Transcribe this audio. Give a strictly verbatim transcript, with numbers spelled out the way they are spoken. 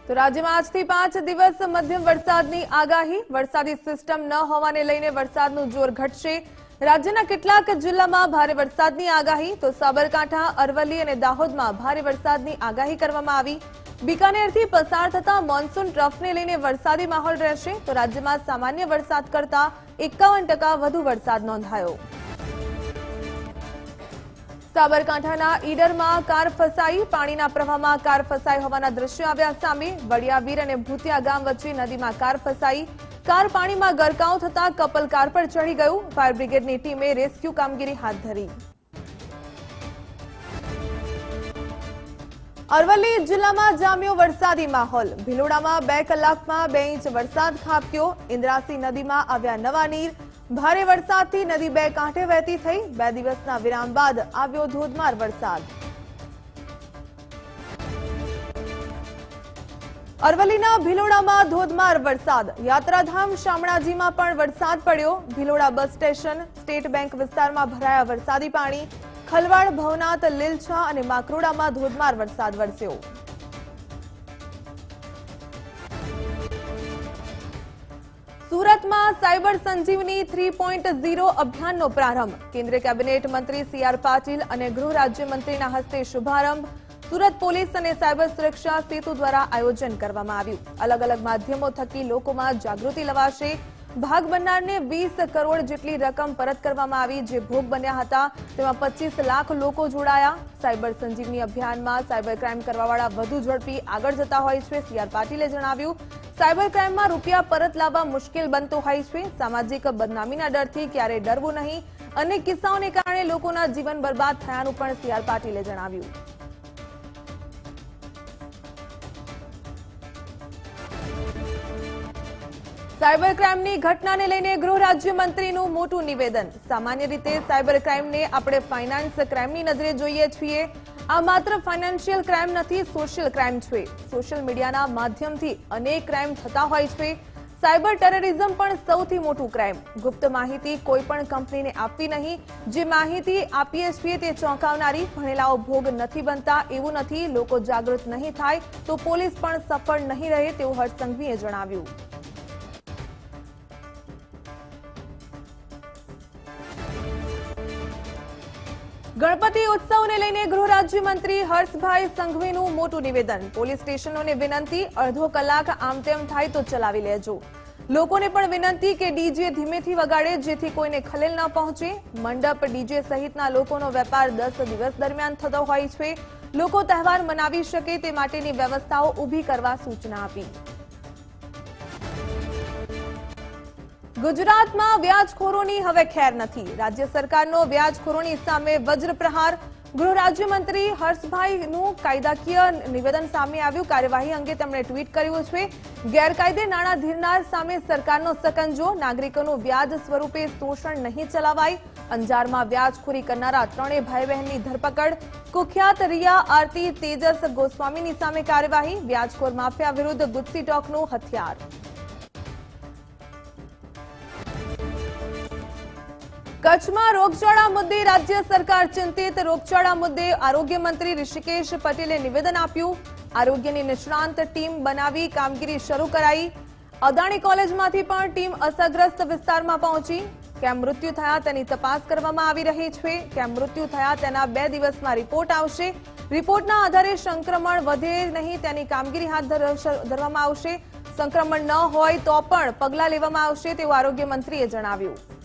તો રાજ્યમાં આજથી પાંચ દિવસ મધ્યમ વરસાદની આગાહી વરસાદી સિસ્ટમ ન હોવાને લઈને વરસાદનું જોર ઘટશે રાજ્યના કેટલાક જિલ્લામાં ભારે વરસાદની આગાહી તો સાબરકાંઠા અરવલ્લી અને દાહોદમાં ભારે વરસાદની આગાહી કરવામાં આવી બીકાનેરથી પસાર થતા મોન્સૂન ટ્રફને લઈને વરસાદી માહોલ રહેશે તો રાજ્યમાં સામાન્ય વરસાદ કરતા એકાવન ટકા વધુ વરસાદ નોંધાયો સાબરકાંઠાના ઈડરમાં કાર ફસાઈ પાણીના પ્રવાહમાં કાર ફસાઈ હોવાના દ્રશ્યો આવ્યા સામે વડિયાવીર અને ભૂતિયા ગામ વચ્ચે નદીમાં કાર ફસાઈ કાર પાણીમાં ગરકાવ થતા કપલ કાર પર ચડી ગયું ફાયર બ્રિગેડની ટીમે રેસ્ક્યુ કામગીરી હાથ ધરી અરવલ્લી જિલ્લામાં જામ્યો વરસાદી માહોલ ભિલોડામાં બે કલાકમાં બે ઇંચ વરસાદ ખાબક્યો ઇન્દ્રાસી નદીમાં આવ્યા નવા નીર ભારે વરસાદથી નદી બે કાંઠે વહેતી થઈ બે દિવસના વિરામ બાદ આવ્યો ધોધમાર વરસાદ અરવલ્લીના ભિલોડામાં ધોધમાર વરસાદ યાત્રાધામ શામળાજીમાં પણ વરસાદ પડ્યો Bhiloda bus station state bank વિસ્તારમાં ભરાયા વરસાદી પાણી ખલવાડ ભવનાથ લીલછા અને માકરોડામાં ધોધમાર વરસાદ વરસ્યો સુરતમાં cyber Sanjivani three point zero અભિયાનનો પ્રારંભ કેન્દ્રીય કેબિનેટ મંત્રી સી આર પાટીલ અને ગૃહ રાજ્યમંત્રીના હસ્તે શુભારંભ સુરત પોલીસ અને સાયબર સુરક્ષા સેતુ દ્વારા આયોજન કરવામાં આવ્યું અલગ અલગ માધ્યમો થકી લોકોમાં જાગૃતિ લવાશે ભાગ બનનારને વીસ કરોડ જેટલી રકમ પરત કરવામાં આવી જે ભોગ બન્યા હતા તેમાં પચીસ લાખ લોકો જોડાયા સાયબર સંજીવની અભિયાનમાં સાયબર ક્રાઇમ કરવાવાળા વધુ ઝડપી આગળ જતા હોય છે સી આર પાટીલે જણાવ્યું સાયબર ક્રાઇમમાં રૂપિયા પરત લાવવા મુશ્કેલ બનતો હોય છે સામાજિક બદનામીના ડરથી ક્યારેય ડરવું નહીં અનેક કિસ્સાઓને કારણે લોકોના જીવન બરબાદ થયાનું પણ સી આર પાટીલે જણાવ્યું સાયબર ક્રાઇમની ઘટનાને લઈને ગૃહ રાજ્યમંત્રીનું મોટું નિવેદન સામાન્ય રીતે સાયબર ક્રાઇમને આપણે ફાઇનાન્સ ક્રાઇમની નજરે જોઈએ છીએ આ માત્ર ફાઇનાન્શિયલ ક્રાઇમ નથી સોશિયલ ક્રાઇમ છે સોશિયલ મીડિયાના માધ્યમથી અનેક ક્રાઇમ થતા હોય છે સાયબર ટેરરિઝમ પણ સૌથી મોટું ક્રાઇમ ગુપ્ત માહિતી કોઈ પણ કંપનીને આપવી નહીં જે માહિતી આપીએ છીએ તે ચોંકાવનારી ભણેલાઓ ભોગ નથી બનતા એવું નથી લોકો જાગૃત નહીં થાય તો પોલીસ પણ સફળ નહીં રહે તેવું હર્ષ સંઘવીએ જણાવ્યું ગણપતિ ઉત્સવને લઈને ગૃહ રાજ્યમંત્રી હર્ષભાઈ સંઘવીનું મોટું નિવેદન પોલીસ સ્ટેશનોને વિનંતી અડધો કલાક આમ તેમ થાય તો ચલાવી લેજો લોકોને પણ વિનંતી કે ડીજે ધીમેથી વગાડે જેથી કોઈને ખલેલ ન પહોંચે મંડપ ડીજે સહિતના લોકોનો વેપાર દસ દિવસ દરમિયાન થતો હોય છે લોકો તહેવાર મનાવી શકે તે માટેની વ્યવસ્થાઓ ઊભી કરવા સૂચના આપી ગુજરાતમાં વ્યાજખોરોની હવે ખેર નથી રાજ્ય સરકારનો વ્યાજખોરોની સામે વજ્ર પ્રહાર ગૃહ રાજ્યમંત્રી હર્ષભાઈનું કાયદાકીય નિવેદન સામે આવ્યું કાર્યવાહી અંગે તેમણે ટ્વીટ કર્યું છે ગેરકાયદે નાણાં ધીરનાર સામે સરકારનો સકંજો નાગરિકોનું વ્યાજ સ્વરૂપે શોષણ નહીં ચલાવાય અંજારમાં વ્યાજખોરી કરનારા ત્રણેય ભાઈ બહેનની ધરપકડ કુખ્યાત રિયા આરતી તેજસ ગોસ્વામીની સામે કાર્યવાહી વ્યાજખોર માફિયા વિરુદ્ધ ગુજસી ટોકનું હથિયાર કચ્છમાં રોગચાળા મુદ્દે રાજ્ય સરકાર ચિંતિત રોગચાળા મુદ્દે આરોગ્ય મંત્રી ઋષિકેશ પટેલે નિવેદન આપ્યું આરોગ્યની નિષ્ણાંત ટીમ બનાવી કામગીરી શરૂ કરાઈ અદાણી કોલેજમાંથી પણ ટીમ અસરગ્રસ્ત વિસ્તારમાં પહોંચી કેમ મૃત્યુ થયા તેની તપાસ કરવામાં આવી રહી છે કેમ મૃત્યુ થયા તેના બે દિવસમાં રિપોર્ટ આવશે રિપોર્ટના આધારે સંક્રમણ વધે નહીં તેની કામગીરી હાથ ધરવામાં આવશે સંક્રમણ ન હોય તો પણ પગલાં લેવામાં આવશે તેવું આરોગ્ય મંત્રીએ જણાવ્યું